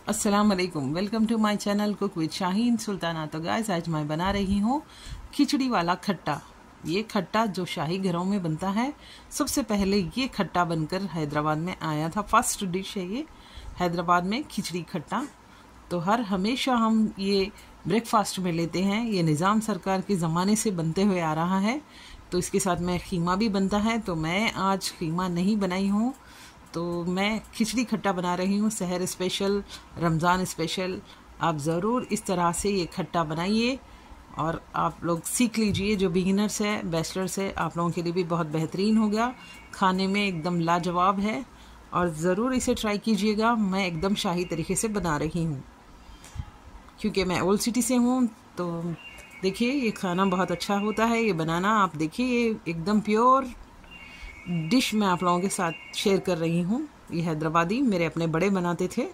अस्सलाम वालेकुम, welcome to my channel cook with Shaheen Sultana. तो गाइस आज मैं बना रही हूँ खिचड़ी वाला खट्टा। ये खट्टा जो शाही घरों में बनता है, सबसे पहले ये खट्टा बनकर हैदराबाद में आया था। फर्स्ट डिश है ये हैदराबाद में खिचड़ी खट्टा। तो हमेशा हम ये ब्रेकफास्ट में लेते हैं। ये निज़ाम सरकार के ज़माने से बनते हुए आ रहा है। तो इसके साथ में खीमा भी बनता है, तो मैं आज खीमा नहीं बनाई हूँ, तो मैं खिचड़ी खट्टा बना रही हूँ। सहर स्पेशल, रमज़ान स्पेशल। आप ज़रूर इस तरह से ये खट्टा बनाइए और आप लोग सीख लीजिए। जो बिगिनर्स है, बैचलर्स है, आप लोगों के लिए भी बहुत बेहतरीन होगा। खाने में एकदम लाजवाब है और ज़रूर इसे ट्राई कीजिएगा। मैं एकदम शाही तरीके से बना रही हूँ क्योंकि मैं ओल्ड सिटी से हूँ। तो देखिए ये खाना बहुत अच्छा होता है, ये बनाना। आप देखिए ये एकदम प्योर डिश मैं आप लोगों के साथ शेयर कर रही हूँ। ये हैदराबादी मेरे अपने बड़े बनाते थे।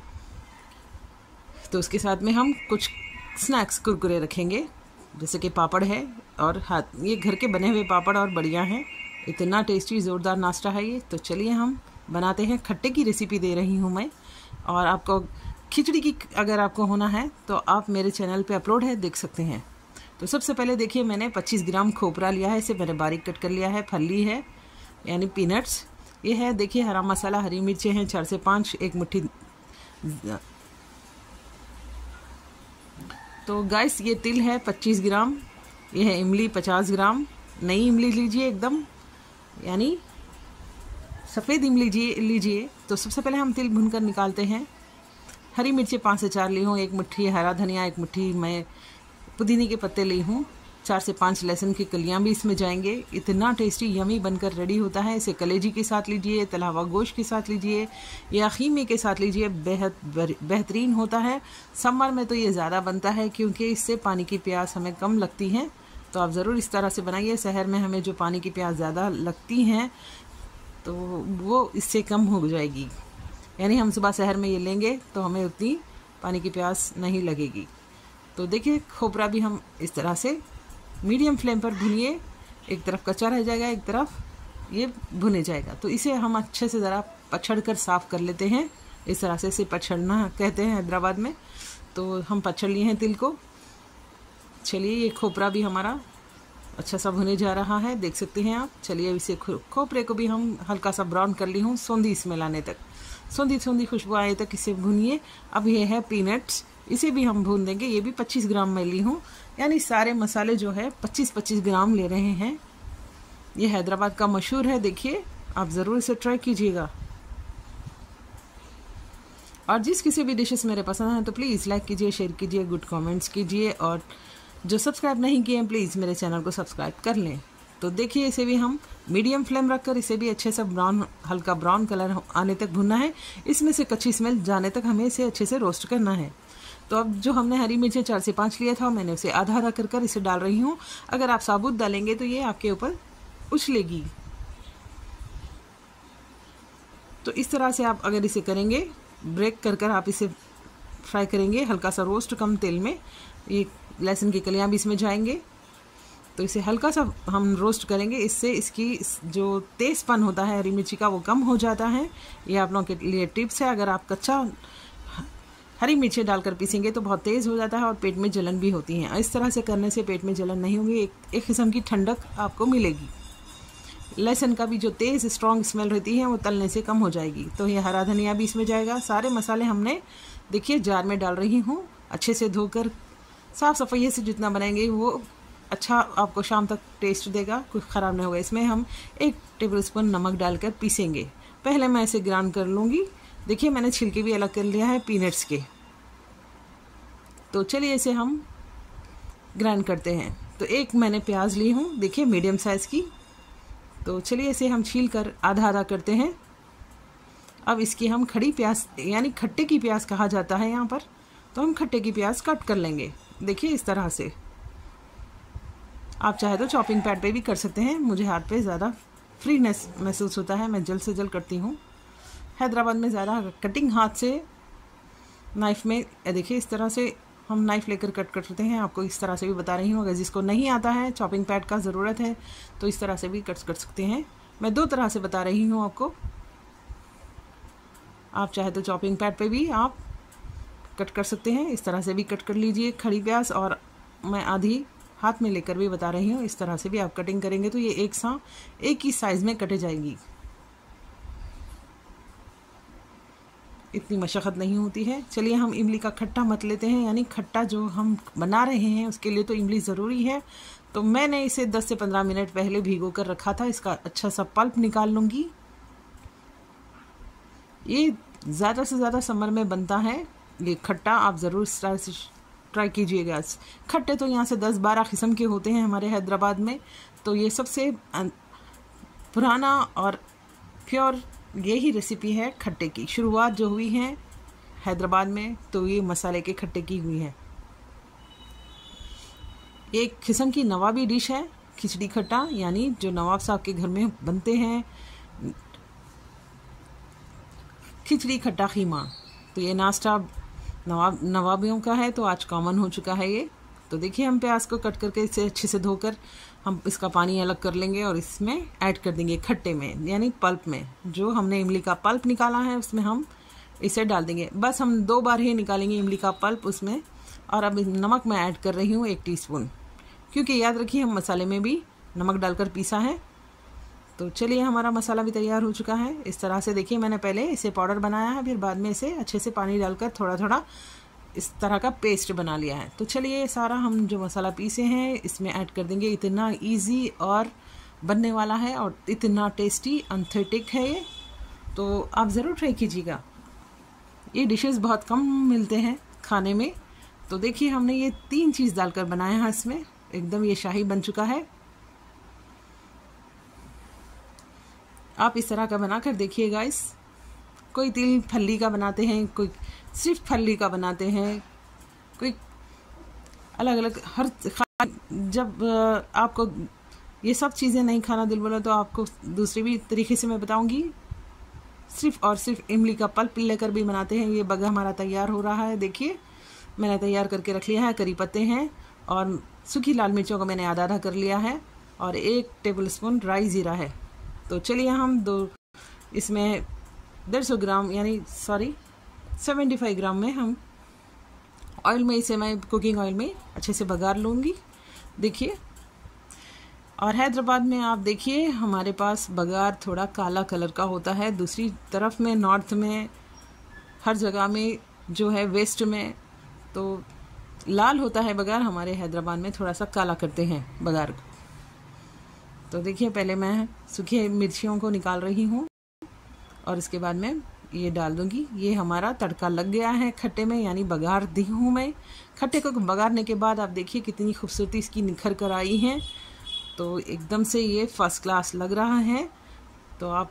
तो उसके साथ में हम कुछ स्नैक्स कुरकुरे रखेंगे, जैसे कि पापड़ है और ये घर के बने हुए पापड़ और बढ़िया हैं। इतना टेस्टी ज़ोरदार नाश्ता है ये। तो चलिए हम बनाते हैं। खट्टे की रेसिपी दे रही हूँ मैं। और आपको खिचड़ी की अगर आपको होना है तो आप मेरे चैनल पे अपलोड है, देख सकते हैं। तो सबसे पहले देखिए मैंने 25 ग्राम खोपरा लिया है। इसे मैंने बारीक कट कर लिया है। फली है यानी पीनट्स ये है। देखिए हरा मसाला, हरी मिर्चें हैं 4 से 5, एक मुट्ठी। तो गाइस ये तिल है 25 ग्राम। ये है इमली 50 ग्राम। नई इमली लीजिए एकदम, यानी सफ़ेद इमली लीजिए। तो सबसे पहले हम तिल भूनकर निकालते हैं। हरी मिर्चें 5 से 4 ली हूँ। एक मुट्ठी हरा धनिया, एक मुट्ठी मैं पुदीने के पत्ते ली हूँ। 4 से 5 लहसुन की कलियां भी इसमें जाएंगे। इतना टेस्टी यमी बनकर रेडी होता है। इसे कलेजी के साथ लीजिए, तला हुआ गोश्त के साथ लीजिए या खीमे के साथ लीजिए, बेहद बेहतरीन होता है। समर में तो ये ज़्यादा बनता है क्योंकि इससे पानी की प्यास हमें कम लगती है। तो आप ज़रूर इस तरह से बनाइए। शहर में हमें जो पानी की प्यास ज़्यादा लगती हैं तो वो इससे कम हो जाएगी। यानी हम सुबह शहर में ये लेंगे तो हमें उतनी पानी की प्यास नहीं लगेगी। तो देखिए खोपरा भी हम इस तरह से मीडियम फ्लेम पर भुनिए। एक तरफ कच्चा रह जाएगा, एक तरफ ये भुने जाएगा। तो इसे हम अच्छे से ज़रा पछड़ कर साफ़ कर लेते हैं। इस तरह से इसे पछड़ना कहते हैं हैदराबाद में। तो हम पछड़ लिए हैं तिल को। चलिए ये खोपरा भी हमारा अच्छा सा भुने जा रहा है, देख सकते हैं आप। चलिए इसे खोपरे को भी हम हल्का सा ब्राउन कर ली हूँ, सौंधी स्मेल आने तक, सौंधी खुशबू आने तक इसे भुनिए। अब ये है पीनट्स, इसे भी हम भून देंगे। ये भी 25 ग्राम मैं ली हूँ, यानी सारे मसाले जो है 25-25 ग्राम ले रहे हैं। ये हैदराबाद का मशहूर है, देखिए आप ज़रूर इसे ट्राई कीजिएगा। और जिस किसी भी डिशेस मेरे पसंद हैं तो प्लीज़ लाइक कीजिए, शेयर कीजिए, गुड कमेंट्स कीजिए। और जो सब्सक्राइब नहीं किए हैं प्लीज़ मेरे चैनल को सब्सक्राइब कर लें। तो देखिए इसे भी हम मीडियम फ्लेम रखकर इसे भी अच्छे से ब्राउन, हल्का ब्राउन कलर आने तक भुनना है। इसमें से कच्ची स्मेल जाने तक हमें इसे अच्छे से रोस्ट करना है। तो अब जो हमने हरी मिर्चें 4 से 5 लिया था, मैंने उसे आधा आधा कर इसे डाल रही हूँ। अगर आप साबुत डालेंगे तो ये आपके ऊपर उछलेगी। तो इस तरह से आप अगर इसे करेंगे, ब्रेक कर आप इसे फ्राई करेंगे हल्का सा रोस्ट कम तेल में। ये लहसुन की कलियां भी इसमें जाएंगे। तो इसे हल्का सा हम रोस्ट करेंगे। इससे इसकी जो तेज़पन होता है हरी मिर्ची का वो कम हो जाता है। ये आप लोगों के लिए टिप्स है। अगर आप कच्चा हरी मिर्चें डालकर पीसेंगे तो बहुत तेज़ हो जाता है और पेट में जलन भी होती है। इस तरह से करने से पेट में जलन नहीं होगी, एक किस्म की ठंडक आपको मिलेगी। लहसुन का भी जो तेज़ स्ट्रॉन्ग स्मेल रहती है वो तलने से कम हो जाएगी। तो ये हरा धनिया भी इसमें जाएगा। सारे मसाले हमने देखिए जार में डाल रही हूँ, अच्छे से धोकर साफ़ सफाई से जितना बनाएंगे वो अच्छा आपको शाम तक टेस्ट देगा, कुछ ख़राब नहीं होगा। इसमें हम 1 टेबलस्पून नमक डालकर पीसेंगे। पहले मैं इसे ग्राइंड कर लूँगी। देखिए मैंने छिलके भी अलग कर लिया है पीनट्स के। तो चलिए इसे हम ग्राइंड करते हैं। तो एक मैंने प्याज ली हूँ, देखिए मीडियम साइज़ की। तो चलिए इसे हम छील कर आधा आधा करते हैं। अब इसकी हम खड़ी प्याज, यानी खट्टे की प्याज कहा जाता है यहाँ पर, तो हम खट्टे की प्याज कट कर लेंगे। देखिए इस तरह से। आप चाहे तो चॉपिंग पैड पे भी कर सकते हैं। मुझे हाथ पे ज़्यादा फ्रीनेस महसूस होता है, मैं जल्द से जल्द करती हूँ। हैदराबाद में ज़्यादा कटिंग हाथ से, नाइफ़ में देखिए इस तरह से हम नाइफ़ लेकर कट करते हैं। आपको इस तरह से भी बता रही हूँ। अगर जिसको नहीं आता है, चॉपिंग पैड का ज़रूरत है, तो इस तरह से भी कट कर सकते हैं। मैं 2 तरह से बता रही हूँ आपको। आप चाहे तो चॉपिंग पैड पे भी आप कट कर सकते हैं, इस तरह से भी कट कर लीजिए खड़ी प्याज। और मैं आधी हाथ में लेकर भी बता रही हूँ, इस तरह से भी आप कटिंग करेंगे तो ये एक ही साइज़ में कटे जाएगी। इतनी मशक्क़त नहीं होती है। चलिए हम इमली का खट्टा मत लेते हैं, यानी खट्टा जो हम बना रहे हैं उसके लिए तो इमली ज़रूरी है। तो मैंने इसे 10 से 15 मिनट पहले भिगो कर रखा था। इसका अच्छा सा पल्प निकाल लूँगी। ये ज़्यादा से ज़्यादा समर में बनता है ये खट्टा, आप ज़रूर ट्राई कीजिएगा। खट्टे तो यहाँ से 10-12 किस्म के होते हैं हमारे हैदराबाद में, तो ये सबसे पुराना और प्योर यही रेसिपी है खट्टे की। शुरुआत जो हुई है हैदराबाद में तो ये मसाले के खट्टे की हुई है। एक किस्म की नवाबी डिश है खिचड़ी खट्टा, यानी जो नवाब साहब के घर में बनते हैं खिचड़ी खट्टा खीमा। तो ये नाश्ता नवाबियों का है, तो आज कॉमन हो चुका है ये। तो देखिए हम प्याज को कट करके इसे अच्छे से धोकर हम इसका पानी अलग कर लेंगे और इसमें ऐड कर देंगे खट्टे में, यानी पल्प में। जो हमने इमली का पल्प निकाला है उसमें हम इसे डाल देंगे। बस हम 2 बार ही निकालेंगे इमली का पल्प उसमें। और अब नमक मैं ऐड कर रही हूँ 1 टीस्पून, क्योंकि याद रखिए हम मसाले में भी नमक डालकर पीसा है। तो चलिए हमारा मसाला भी तैयार हो चुका है। इस तरह से देखिए मैंने पहले इसे पाउडर बनाया है, फिर बाद में इसे अच्छे से पानी डालकर थोड़ा थोड़ा इस तरह का पेस्ट बना लिया है। तो चलिए सारा हम जो मसाला पीसे हैं इसमें ऐड कर देंगे। इतना इजी और बनने वाला है और इतना टेस्टी ऑथेंटिक है ये, तो आप ज़रूर ट्राई कीजिएगा। ये डिशेस बहुत कम मिलते हैं खाने में। तो देखिए हमने ये 3 चीज़ डालकर बनाया है इसमें, एकदम ये शाही बन चुका है। आप इस तरह का बनाकर देखिए गाइस। कोई तिल फल्ली का बनाते हैं, कोई सिर्फ फल्ली का बनाते हैं, कोई अलग अलग जब आपको ये सब चीज़ें नहीं खाना दिल बोला तो आपको दूसरे भी तरीके से मैं बताऊंगी। सिर्फ और सिर्फ इमली का पल्प लेकर भी बनाते हैं। ये बगा हमारा तैयार हो रहा है। देखिए मैंने तैयार करके रख लिया है। करी पत्ते हैं और सूखी लाल मिर्चों को मैंने आधा कर लिया है और 1 टेबलस्पून राई ज़ीरा है। तो चलिए हम इसमें 150 ग्राम यानी 75 ग्राम में हम ऑयल में इसे मैं कुकिंग ऑयल में अच्छे से बघार लूँगी। देखिए, और हैदराबाद में आप देखिए हमारे पास बघार थोड़ा काला कलर का होता है। दूसरी तरफ में नॉर्थ में हर जगह में जो है वेस्ट में तो लाल होता है बघार, हमारे हैदराबाद में थोड़ा सा काला करते हैं बघार को। तो देखिए पहले मैं सूखी मिर्चियों को निकाल रही हूँ और इसके बाद में ये डाल दूंगी। ये हमारा तड़का लग गया है खट्टे में, यानी बघार दी हूँ मैं। खट्टे को बघारने के बाद आप देखिए कितनी खूबसूरती इसकी निखर कर आई है। तो एकदम से ये फर्स्ट क्लास लग रहा है। तो आप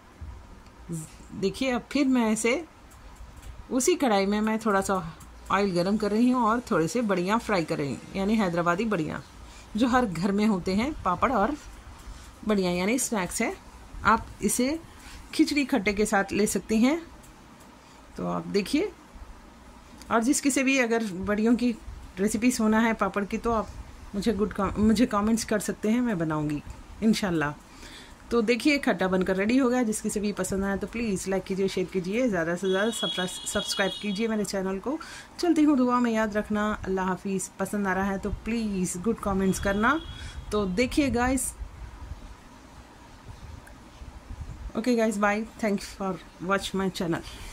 देखिए अब फिर मैं ऐसे उसी कढ़ाई में मैं थोड़ा सा ऑयल गरम कर रही हूँ और थोड़े से बड़ियाँ फ्राई कर रही हूँ, यानी हैदराबादी बड़ियाँ जो हर घर में होते हैं। पापड़ और बड़ियाँ यानी स्नैक्स है। आप इसे खिचड़ी खट्टे के साथ ले सकती हैं। तो आप देखिए, और जिस किसी भी अगर बड़ियों की रेसिपी होना है पापड़ की तो आप मुझे कमेंट्स कर सकते हैं, मैं बनाऊंगी इंशाल्लाह। तो देखिए खट्टा बनकर रेडी हो गया। जिस किसी भी पसंद आया तो प्लीज़ लाइक कीजिए, शेयर कीजिए, ज़्यादा से ज़्यादा सब्सक्राइब कीजिए मेरे चैनल को। चलती हूँ दुआ में, याद रखना। अल्लाह हाफिज़। पसंद आ रहा है तो प्लीज़ गुड कमेंट्स करना। तो देखिए guys, okay guys, bye, thanks for watch my channel।